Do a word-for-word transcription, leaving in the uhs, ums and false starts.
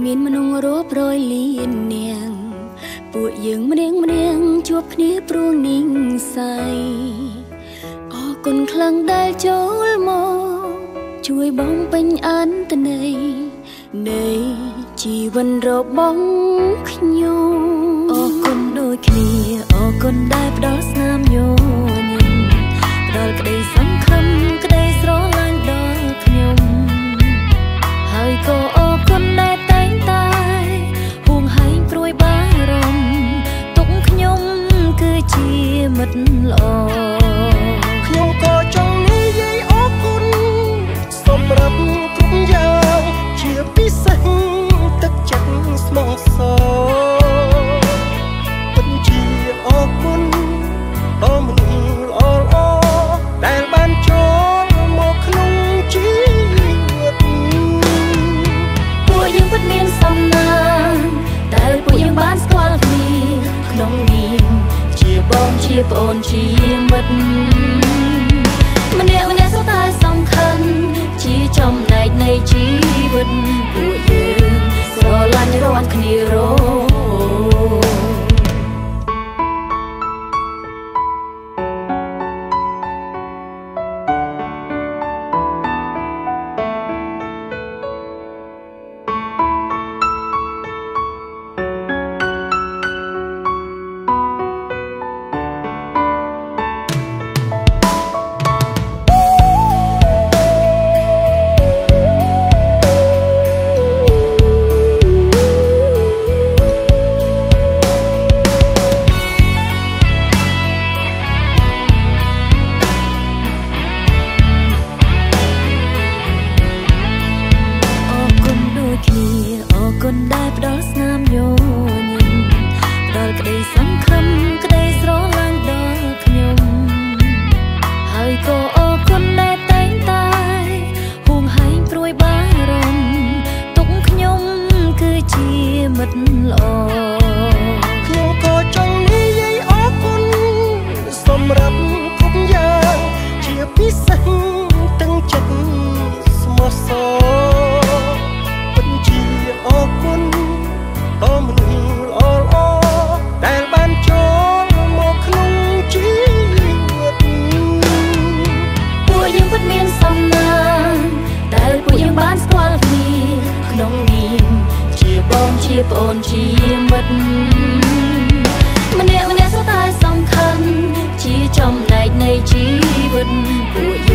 មានមនុស្សរាប់រយលាននាងពួកយើងម្នាក់ម្នាក់ជួបគ្នាព្រោះនិស្ស័យអរគុណខ្លាំងដែលចូលមកជួយបងពេញអន្តន័យនៃជីវិតរបស់ខ្ញុំអរគុណដូចគ្នាអរគុណដែលផ្ដល់ស្នាមញញឹមផ្ដល់ក្តីសង្ឃឹមក្តីស្រឡាញ់ដល់ខ្ញុំហើយក៏អរគុណដែលតែងតែហួងហែងព្រួយបារម្ភទុកខ្ញុំគឺជាមិត្តល្អខ្ញុំក៏ចង់និយាយអរគុណសម្រាប់គ្រប់យ៉ាងជាពិសេសទឹកចិត្តស្មោះសរពិតជាអរគុណដល់មនុស្សល្អល្អដែលបានចូលមកក្នុងជីវិតពួកយើងពិតមានសំណាងដែលពួកយើងបានស្គាល់គ្នាក្នុងនាមជាបងជាប្អូនជាមិត្តម្នាក់ម្នាក់សុទ្ធតែសំខាន់ជាចំណែកនៃជីវិតពួកយើងស្រឡាញ់រាល់គ្នារហូតដែលផ្ដល់ស្នាមញញឹមផ្ដល់ក្តីសង្ឃឹមក្តីស្រឡាញ់ដល់ខ្ញុំហើយក៏អរគុណដែលតែងតែហួងហែងព្រួយបារម្ភទុកខ្ញុំគឺជាមិត្តល្អខ្ញុំក៏ចង់និយាយអរគុណសម្រាប់គ្រប់យ៉ាងជាពិសេសទាំងចិត្តស្មោះសរពិតជាអរគុណដល់មនុស្សល្អល្អដែលបានចូលមកក្នុងជីវិតពួកយើងពិតមានសំណាងដែលពួកយើងបានស្គាល់គ្នាក្នុងនាមជាបងជាប្អូនជាមិត្តម្នាក់ម្នាក់សុទ្ធតែសំខាន់ជាចំណែកនៃជីវិតពួក